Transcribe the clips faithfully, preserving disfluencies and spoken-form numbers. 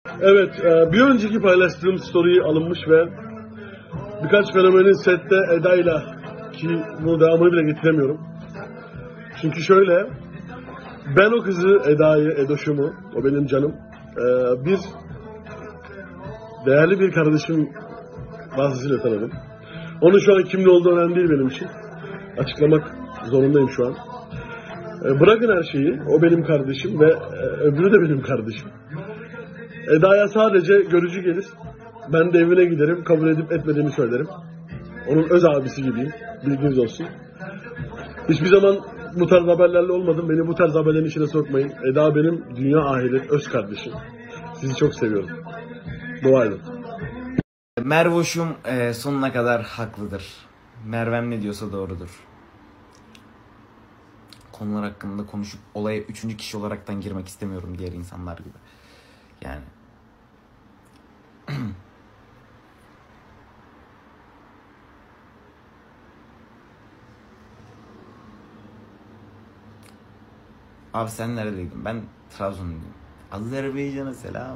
Evet, e, bir önceki paylaştığım story alınmış ve birkaç fenomenin sette Eda'yla, ki bunu devamını bile getiremiyorum. Çünkü şöyle, ben o kızı, Eda'yı, Edoş'umu, o benim canım, e, bir değerli bir kardeşim vasıtasıyla tanıdım. Onun şu an kimde olduğu önemli değil benim için. Açıklamak zorundayım şu an. E, bırakın her şeyi, o benim kardeşim ve e, öbürü de benim kardeşim. Eda'ya sadece görücü gelir, ben de evine giderim, kabul edip etmediğimi söylerim. Onun öz abisi gibiyim, bilginiz olsun. Hiçbir zaman bu tarz haberlerle olmadım, beni bu tarz haberlerin içine sokmayın. Eda benim dünya ahiret öz kardeşim. Sizi çok seviyorum. Dua edin. Mervoş'um e, sonuna kadar haklıdır. Mervem ne diyorsa doğrudur. Konular hakkında konuşup olaya üçüncü kişi olaraktan girmek istemiyorum diğer insanlar gibi. Yani. Abi sen neredeydin? Ben Trabzon'dayım. Azerbaycan'a selam.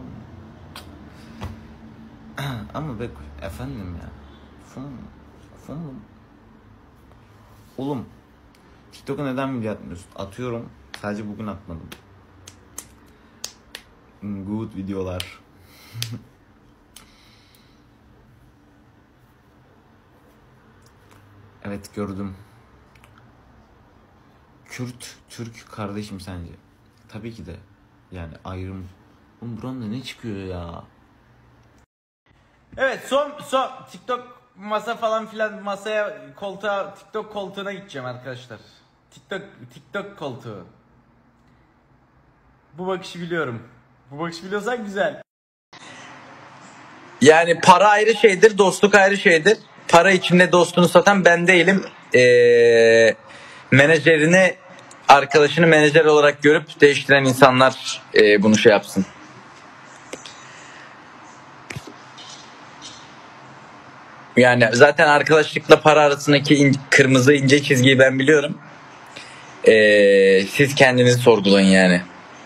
Ama be efendim ya. Fum, fum. Oğlum TikTok'a neden video atmıyorsun? Atıyorum. Sadece bugün atmadım. Good videolar. Evet gördüm. Kürt, Türk kardeşim sence? Tabii ki de. Yani ayrım. Oğlum buramda ne çıkıyor ya? Evet son son TikTok masa falan filan masaya koltuğa TikTok koltuğuna gideceğim arkadaşlar. TikTok TikTok koltuğu. Bu bakışı biliyorum. Bu bakışı biliyorsan güzel. Yani para ayrı şeydir, dostluk ayrı şeydir. Para içinde dostunu satan ben değilim. Ee, menajerini, arkadaşını menajer olarak görüp değiştiren insanlar e, bunu şey yapsın. Yani zaten arkadaşlıkla para arasındaki in, kırmızı ince çizgiyi ben biliyorum. Ee, siz kendiniz sorgulayın yani.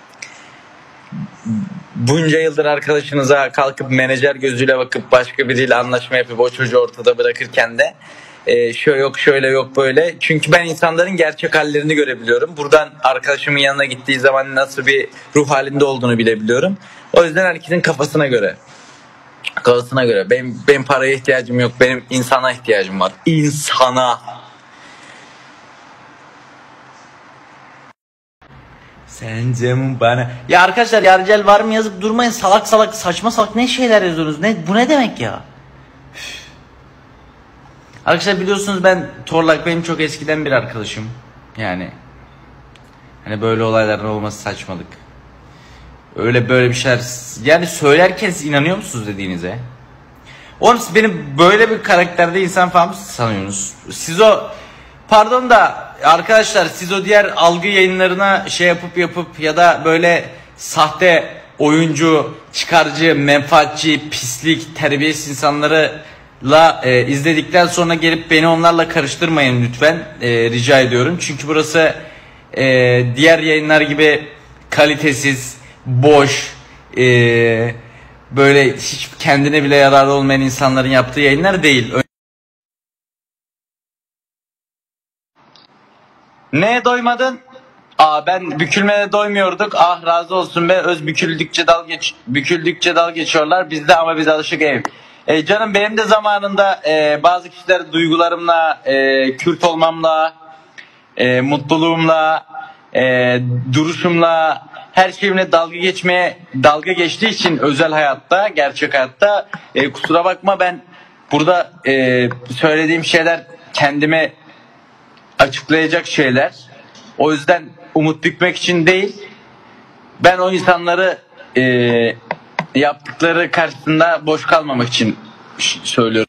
Bunca yıldır arkadaşınıza kalkıp menajer gözüyle bakıp başka biriyle anlaşma yapıp o çocuğu ortada bırakırken de e, şöyle yok şöyle yok böyle. Çünkü ben insanların gerçek hallerini görebiliyorum. Buradan arkadaşımın yanına gittiği zaman nasıl bir ruh halinde olduğunu bilebiliyorum. O yüzden herkesin kafasına göre. Kafasına göre. Benim, benim paraya ihtiyacım yok. Benim insana ihtiyacım var. İnsana. Sence mi bana? Ya arkadaşlar yargel var mı yazıp durmayın, salak salak saçma salak ne şeyler yazıyorsunuz? Ne bu ne demek ya? Üf. Arkadaşlar biliyorsunuz ben Torlak benim çok eskiden bir arkadaşım. Yani hani böyle olayların olması saçmalık. Öyle böyle bir şeyler yani söylerken siz inanıyor musunuz dediğinize? Oğlum siz benim böyle bir karakterde insan falan mı sanıyorsunuz? Siz o pardon da arkadaşlar siz o diğer algı yayınlarına şey yapıp yapıp ya da böyle sahte oyuncu, çıkarcı, menfaatçi, pislik, terbiyesiz insanlarla e, izledikten sonra gelip beni onlarla karıştırmayın lütfen. E, rica ediyorum. Çünkü burası e, diğer yayınlar gibi kalitesiz, boş, e, böyle hiç kendine bile yararlı olmayan insanların yaptığı yayınlar değil. Neye doymadın? Aa ben bükülmeye doymuyorduk. Ah razı olsun be. Öz büküldükçe dal geç büküldükçe dal geçiyorlar. Bizde ama biz alışık ev. E, canım benim de zamanında e, bazı kişiler duygularımla, e, Kürt olmamla, e, mutluluğumla, e, duruşumla, her şeyimle dalga geçmeye dalga geçtiği için özel hayatta, gerçek hayatta e, kusura bakma ben burada e, söylediğim şeyler kendime açıklayacak şeyler. O yüzden umut bükmek için değil, ben o insanları e, yaptıkları karşısında boş kalmamak için söylüyorum.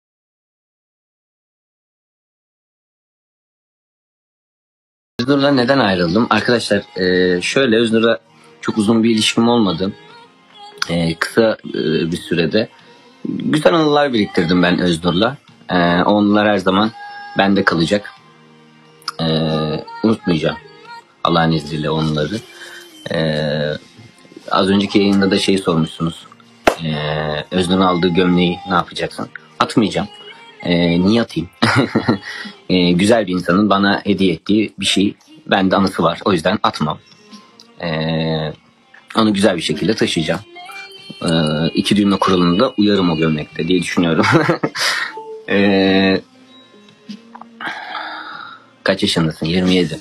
Öznur'la neden ayrıldım? Arkadaşlar e, şöyle Öznur'la çok uzun bir ilişkim olmadı. E, kısa e, bir sürede güzel anılar biriktirdim ben Öznur'la. E, onlar her zaman bende kalacak. E, unutmayacağım Allah'ın izniyle onları. E, az önceki yayında da şey sormuşsunuz. Ee, Öznur'un aldığı gömleği ne yapacaksın? Atmayacağım. Ee, niye atayım? ee, güzel bir insanın bana hediye ettiği bir şey. Bende anısı var. O yüzden atmam. Ee, onu güzel bir şekilde taşıyacağım. Ee, iki düğme kuralında uyarım o gömlekte diye düşünüyorum. ee, kaç yaşındasın? yirmi yedi.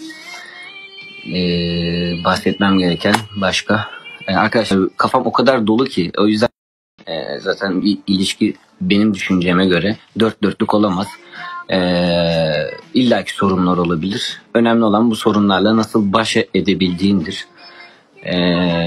Ee, bahsetmem gereken başka. Ee, arkadaşlar kafam o kadar dolu ki o yüzden e, zaten bir ilişki benim düşünceme göre dört dörtlük olamaz. Ee, illaki sorunlar olabilir. Önemli olan bu sorunlarla nasıl baş edebildiğindir. Ee,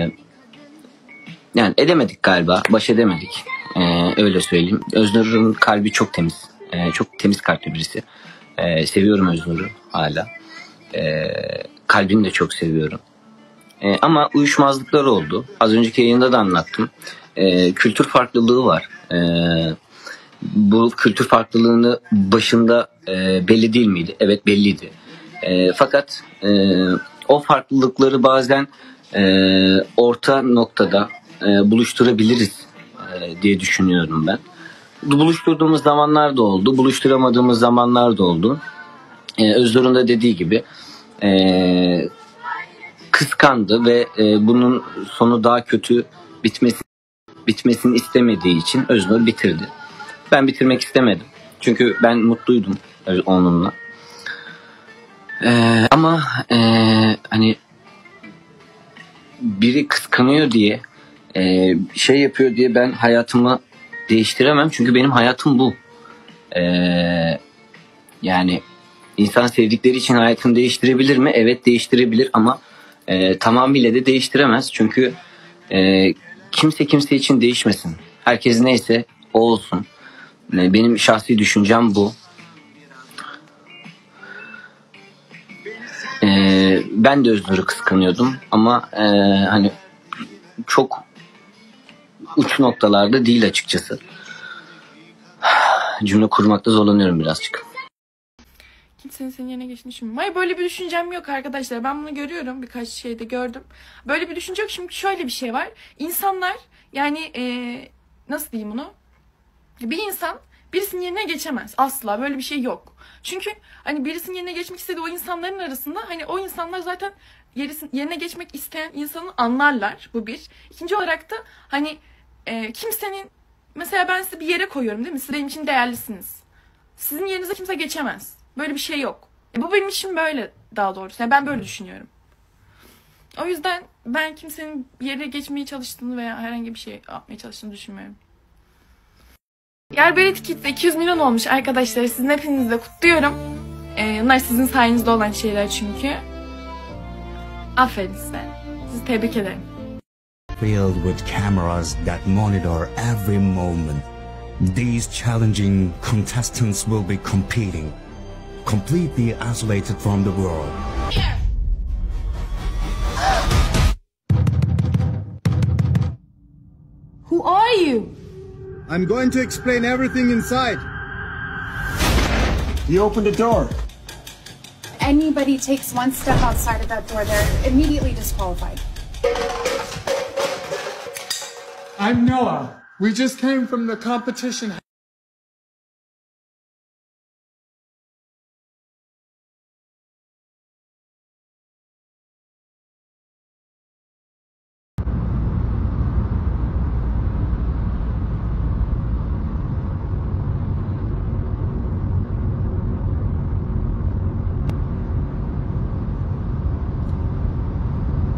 yani edemedik galiba. Baş edemedik. Ee, öyle söyleyeyim. Öznur'un kalbi çok temiz. Ee, çok temiz kalpli birisi. Ee, seviyorum Öznur'u hala. Ee, kalbini de çok seviyorum. Ee, ama uyuşmazlıklar oldu. Az önceki yayında da anlattım. Ee, kültür farklılığı var. Ee, bu kültür farklılığını başında e, belli değil miydi? Evet belliydi. E, fakat e, o farklılıkları bazen e, orta noktada e, buluşturabiliriz e, diye düşünüyorum ben. Buluşturduğumuz zamanlar da oldu, buluşturamadığımız zamanlar da oldu. E, Öznur'un da dediği gibi e, kıskandı ve e, bunun sonu daha kötü bitmesi, bitmesini istemediği için Öznur bitirdi. Ben bitirmek istemedim. Çünkü ben mutluydum onunla. Ee, ama e, hani biri kıskanıyor diye e, şey yapıyor diye ben hayatımı değiştiremem. Çünkü benim hayatım bu. Ee, yani insan sevdikleri için hayatını değiştirebilir mi? Evet değiştirebilir ama e, tamamıyla da değiştiremez. Çünkü e, kimse kimse için değişmesin. Herkes neyse o olsun. Benim şahsi düşüncem bu. Ee, ben de Öznur'u kıskanıyordum ama e, hani çok uç noktalarda değil açıkçası. Cümle kurmakta zorlanıyorum birazcık. Kimsenin senin yerine geçtiğini düşünmüyorum. Hayır böyle bir düşüncem yok arkadaşlar. Ben bunu görüyorum. Birkaç şeyde gördüm. Böyle bir düşünce yok. Şimdi şöyle bir şey var. İnsanlar yani e, nasıl diyeyim bunu? Bir insan birisinin yerine geçemez. Asla böyle bir şey yok. Çünkü hani birisinin yerine geçmek istediği o insanların arasında hani o insanlar zaten yerisin, yerine geçmek isteyen insanı anlarlar. Bu bir. İkinci olarak da hani e, kimsenin mesela ben sizi bir yere koyuyorum değil mi? Siz benim için değerlisiniz. Sizin yerinize kimse geçemez. Böyle bir şey yok. E, bu benim için böyle daha doğrusu. Yani ben böyle düşünüyorum. O yüzden ben kimsenin bir yere geçmeye çalıştığını veya herhangi bir şey yapmaya çalıştığını düşünmüyorum. Gerberit Kids iki yüz milyon olmuş arkadaşlar. Sizin hepinizi de kutluyorum. Ee, bunlar sizin sayenizde olan şeyler çünkü. Aferin size. Sizi tebrik ederim. Filled with cameras that monitor every moment. These challenging contestants will be competing, completely isolated from the world. Who are you? I'm going to explain everything inside. You open the door. Anybody takes one step outside of that door, they're immediately disqualified. I'm Noah. We just came from the competition.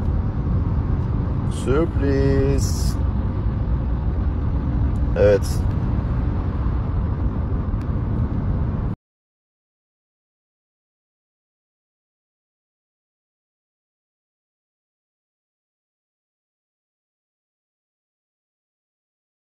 Sürpriz. Evet,